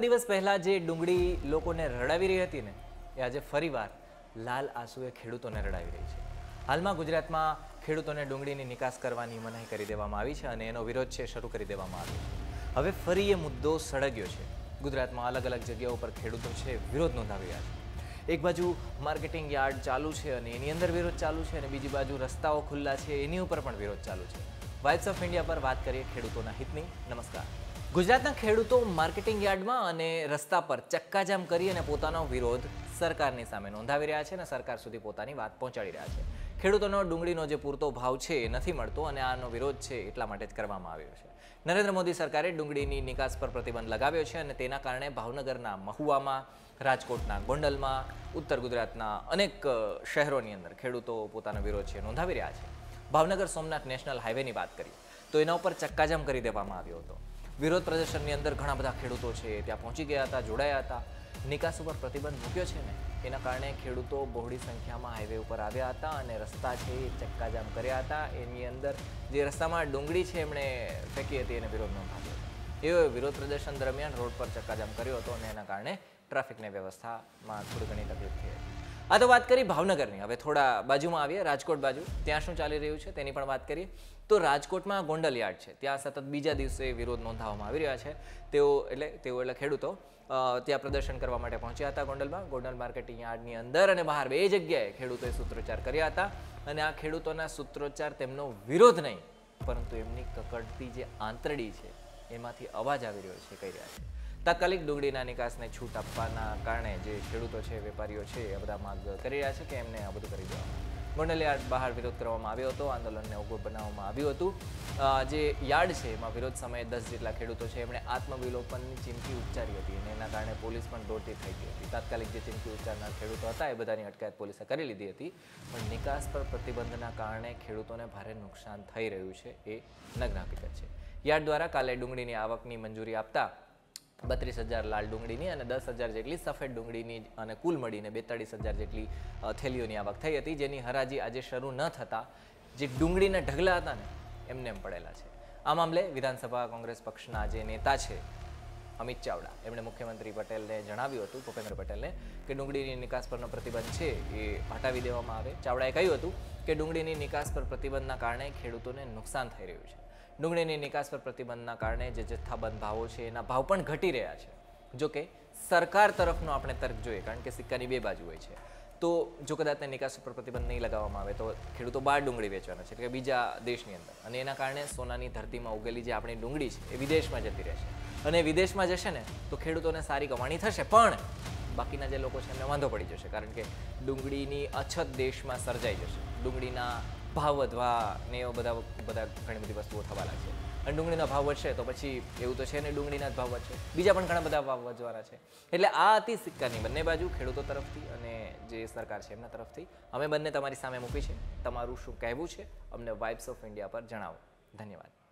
દિવસ પહેલા જે ડુંગળી લોકોને રડાવી રહી હતી ને, એ આજે ફરીવાર લાલ આંસુએ ખેડૂતોને રડાવી રહી છે. હાલમાં ગુજરાતમાં ખેડૂતોને ડુંગળીની નિકાસ કરવાની મનાઈ કરી દેવામાં આવી છે અને એનો વિરોધ છે શરૂ કરી દેવામાં આવ્યો છે. હવે ફરી એ મુદ્દો સળગ્યો છે. ગુજરાતમાં અલગ અલગ જગ્યાઓ પર ખેડૂતો છે વિરોધ નોંધાવી રહ્યા છે. એક બાજુ માર્કેટિંગ યાર્ડ ચાલુ છે અને એની અંદર વિરોધ ચાલુ છે, અને બીજી બાજુ રસ્તાઓ ખુલ્લા છે એની ઉપર પણ વિરોધ ચાલુ છે. વાઇબ્સ ઓફ ઇન્ડિયા પર વાત કરીએ ખેડૂતોના હિતની. નમસ્કાર. ગુજરાતના ખેડૂતો માર્કેટિંગ યાર્ડમાં અને રસ્તા પર ચક્કાજામ કરી અને પોતાનો વિરોધ સરકારની સામે નોંધાવી રહ્યા છે અને સરકાર સુધી પોતાની વાત પહોંચાડી રહ્યા છે. ખેડૂતોનો ડુંગળીનો જે પૂરતો ભાવ છે એ નથી મળતો અને આનો વિરોધ છે એટલા માટે જ કરવામાં આવ્યો છે. નરેન્દ્ર મોદી સરકારે ડુંગળીની નિકાસ પર પ્રતિબંધ લગાવ્યો છે અને તેના કારણે ભાવનગરના મહુવામાં, રાજકોટના ગોંડલમાં, ઉત્તર ગુજરાતના અનેક શહેરોની અંદર ખેડૂતો પોતાનો વિરોધ છે નોંધાવી રહ્યા છે. ભાવનગર સોમનાથ નેશનલ હાઈવેની વાત કરીએ તો એના ઉપર ચક્કાજામ કરી દેવામાં આવ્યો હતો. વિરોધ પ્રદર્શનની અંદર ઘણા બધા ખેડૂતો છે ત્યાં પહોંચી ગયા હતા, જોડાયા હતા. નિકાસ ઉપર પ્રતિબંધ મૂક્યો છે ને એના કારણે ખેડૂતો બહોળી સંખ્યામાં હાઈવે ઉપર આવ્યા હતા અને રસ્તા છે એ ચક્કાજામ કર્યા હતા. એની અંદર જે રસ્તામાં ડુંગળી છે એમણે ફેંકી હતી એને વિરોધ નોંધાવ્યો હતો. એ વિરોધ પ્રદર્શન દરમિયાન રોડ પર ચક્કાજામ કર્યો હતો અને એના કારણે ટ્રાફિકની વ્યવસ્થામાં થોડી ઘણી તકલીફ થઈ હતી. આ તો વાત કરી ભાવનગરની. હવે થોડા બાજુમાં આવીએ રાજકોટ બાજુ. ત્યાં શું ચાલી રહ્યું છે તેની પણ વાત કરીએ તો રાજકોટમાં ગોંડલ યાર્ડ છે ત્યાં સતત બીજા દિવસે વિરોધ નોંધાવવામાં આવી રહ્યા છે. તેઓ એટલે ખેડૂતો ત્યાં પ્રદર્શન કરવા માટે પહોંચ્યા હતા ગોંડલ માર્કેટિંગ યાર્ડની અંદર અને બહાર બે જગ્યાએ ખેડૂતોએ સૂત્રોચ્ચાર કર્યા હતા. અને આ ખેડૂતોના સૂત્રોચ્ચાર તેમનો વિરોધ નહીં પરંતુ એમની કકડતી જે આંતરડી છે એમાંથી અવાજ આવી રહ્યો છે, કહી રહ્યા છે. તાત્કાલિક ડુંગળીના નિકાસને છૂટ આપવાના કારણે જે ખેડૂતો છે, વેપારીઓ છે એ બધા માંગ કરી રહ્યા છે કે એમને આ બધું કરી દેવામાં. ગોંડલ યાર્ડ બહાર વિરોધ કરવામાં આવ્યો હતો, આંદોલનને ઉગ્ર બનાવવામાં આવ્યું હતું. જે યાર્ડ છે એમાં વિરોધ સમયે 10 જેટલા ખેડૂતો છે એમણે આત્મવિલોપનની ચીમકી ઉચ્ચારી હતી અને એના કારણે પોલીસ પણ દોડતી થઈ ગઈ હતી. તાત્કાલિક જે ચીમકી ઉચ્ચારનાર ખેડૂતો હતા એ બધાની અટકાયત પોલીસે કરી લીધી હતી. પણ નિકાસ પર પ્રતિબંધના કારણે ખેડૂતોને ભારે નુકસાન થઈ રહ્યું છે એ નગ્ન હકીકત છે. યાર્ડ દ્વારા કાલે ડુંગળીની આવકની મંજૂરી આપતા 32,000 લાલ ડુંગળીની અને 10,000 જેટલી સફેદ ડુંગળીની અને કુલ મળીને 42,000 જેટલી થેલીઓની આવક થઈ હતી, જેની હરાજી આજે શરૂ ન થતાં જે ડુંગળીના ઢગલા હતા ને એમને એમ પડેલા છે. આ મામલે વિધાનસભા કોંગ્રેસ પક્ષના જે નેતા છે અમિત ચાવડા, એમણે મુખ્યમંત્રી પટેલને જણાવ્યું હતું, ભૂપેન્દ્ર પટેલને, કે ડુંગળીની નિકાસ પરનો પ્રતિબંધ છે એ હટાવી દેવામાં આવે. ચાવડાએ કહ્યું હતું કે ડુંગળીની નિકાસ પર પ્રતિબંધના કારણે ખેડૂતોને નુકસાન થઈ રહ્યું છે. ડુંગળીની નિકાસ પર પ્રતિબંધના કારણે જે જથ્થાબંધ ભાવો છે એના ભાવ પણ ઘટી રહ્યા છે. જોકે સરકાર તરફનો આપણે તર્ક જોઈએ, કારણ કે સિક્કાની બે બાજુ હોય છે. તો જો કદાચ નિકાસ ઉપર પ્રતિબંધ નહીં લગાવવામાં આવે તો ખેડૂતો બહાર ડુંગળી વેચવાના છે, એટલે કે બીજા દેશની અંદર, અને એના કારણે સોનાની ધરતીમાં ઉગેલી જે આપણી ડુંગળી છે એ વિદેશમાં જતી રહેશે અને વિદેશમાં જશે ને તો ખેડૂતોને સારી કમાણી થશે, પણ બાકીના જે લોકો છે એમને વાંધો પડી જશે, કારણ કે ડુંગળીની અછત દેશમાં સર્જાઈ જશે. ડુંગળીના ભાવ વધવા ને એવા બધા ઘણી બધી વસ્તુઓ થવા લાગશે અને ડુંગળીના ભાવ વધશે તો પછી એવું તો છે ને ડુંગળીના જ ભાવ વધશે, બીજા પણ ઘણા બધા ભાવ વધવાના છે. એટલે આ હતી સિક્કાની બંને બાજુ, ખેડૂતો તરફથી અને જે સરકાર છે એમના તરફથી. અમે બંને તમારી સામે મૂકી છે. તમારું શું કહેવું છે અમને વાઇબ્સ ઓફ ઇન્ડિયા પર જણાવો. ધન્યવાદ.